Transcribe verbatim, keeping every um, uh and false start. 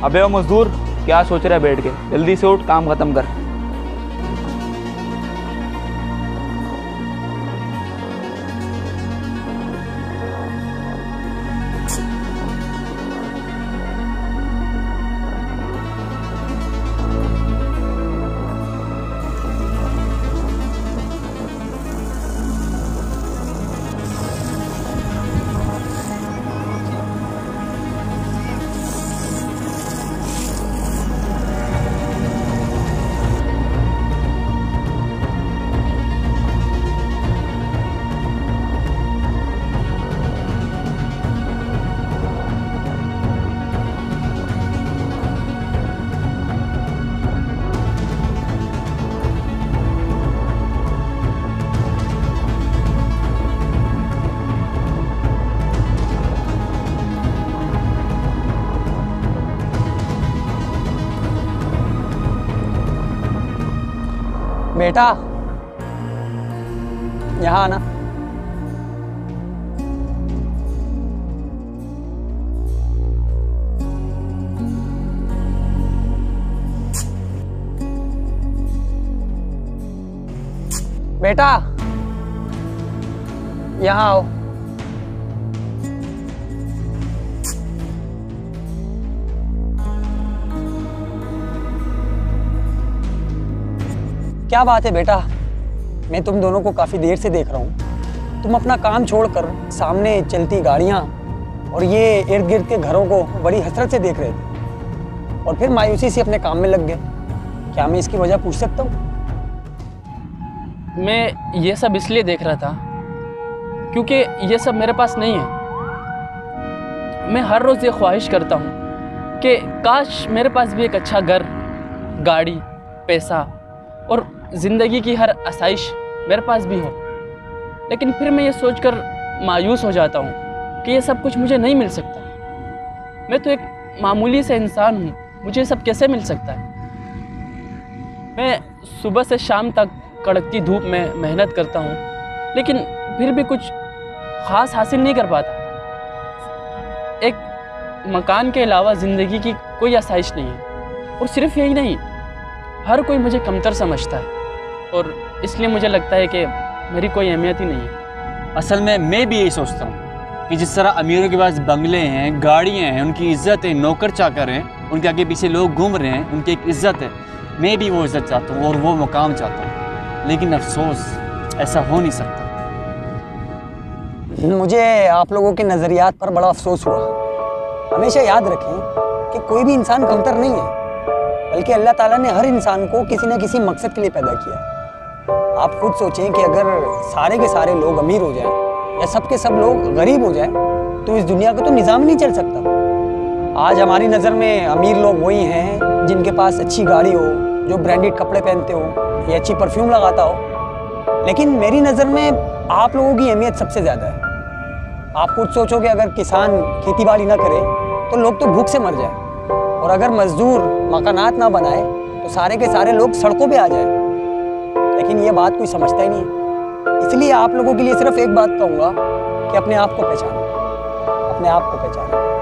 अबे ओ मजदूर, क्या सोच रहा है बैठ के? जल्दी से उठ, काम खत्म कर। बेटा यहाँ आना। बेटा यहाँ आओ। क्या बात है बेटा, मैं तुम दोनों को काफ़ी देर से देख रहा हूँ। तुम अपना काम छोड़कर सामने चलती गाड़ियाँ और ये इर्द गिर्द के घरों को बड़ी हसरत से देख रहे थे और फिर मायूसी से अपने काम में लग गए। क्या मैं इसकी वजह पूछ सकता हूँ? मैं ये सब इसलिए देख रहा था क्योंकि ये सब मेरे पास नहीं है। मैं हर रोज़ ये ख्वाहिश करता हूँ कि काश मेरे पास भी एक अच्छा घर, गाड़ी, पैसा और ज़िंदगी की हर आसाइश मेरे पास भी हो। लेकिन फिर मैं ये सोचकर मायूस हो जाता हूँ कि ये सब कुछ मुझे नहीं मिल सकता। मैं तो एक मामूली से इंसान हूँ, मुझे ये सब कैसे मिल सकता है? मैं सुबह से शाम तक कड़कती धूप में मेहनत करता हूँ, लेकिन फिर भी कुछ ख़ास हासिल नहीं कर पाता। एक मकान के अलावा ज़िंदगी की कोई आसाइश नहीं है। और सिर्फ यही नहीं, हर कोई मुझे कमतर समझता है और इसलिए मुझे लगता है कि मेरी कोई अहमियत ही नहीं है। असल में मैं भी यही सोचता हूँ कि जिस तरह अमीरों के पास बंगले हैं, गाड़ियाँ हैं, उनकी इज्जत है, नौकर चाकर हैं, उनके आगे पीछे लोग घूम रहे हैं, उनकी एक इज्जत है। मैं भी वो इज्जत चाहता हूँ और वो मुकाम चाहता हूँ, लेकिन अफसोस ऐसा हो नहीं सकता। मुझे आप लोगों के नज़रियात पर बड़ा अफसोस हुआ। हमेशा याद रखें कि कोई भी इंसान कमतर नहीं है, बल्कि अल्लाह ताला ने हर इंसान को किसी न किसी मकसद के लिए पैदा किया। आप खुद सोचें कि अगर सारे के सारे लोग अमीर हो जाएं या सब के सब लोग गरीब हो जाएं तो इस दुनिया का तो निज़ाम नहीं चल सकता। आज हमारी नज़र में अमीर लोग वही हैं जिनके पास अच्छी गाड़ी हो, जो ब्रांडेड कपड़े पहनते हो या अच्छी परफ्यूम लगाता हो। लेकिन मेरी नज़र में आप लोगों की अहमियत सबसे ज़्यादा है। आप खुद सोचो कि अगर किसान खेती बाड़ी ना करे तो लोग तो भूख से मर जाए, और अगर मजदूर मकानात ना बनाए तो सारे के सारे लोग सड़कों पे आ जाए। लेकिन ये बात कोई समझता ही नहीं है। इसलिए आप लोगों के लिए सिर्फ एक बात कहूँगा कि अपने आप को पहचानो, अपने आप को पहचानो।